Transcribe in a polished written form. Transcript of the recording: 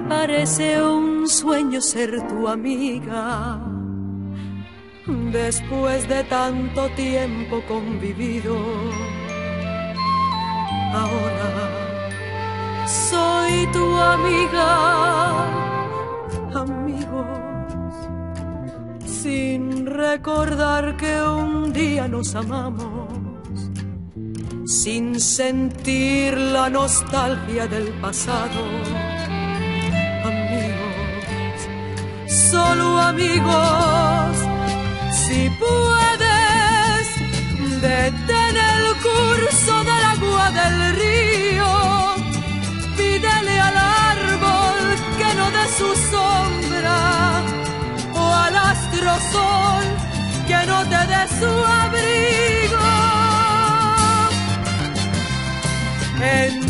parece un sueño ser tu amiga. Después de tanto tiempo convivido, ahora soy tu amiga. Amigos, sin recordar que un día nos amamos, sin sentir la nostalgia del pasado. Amigos, solo amigos. Si puedes, detén el curso del agua del río, pídele al árbol que no dé su sombra, o al astro sol que no te dé su abrigo.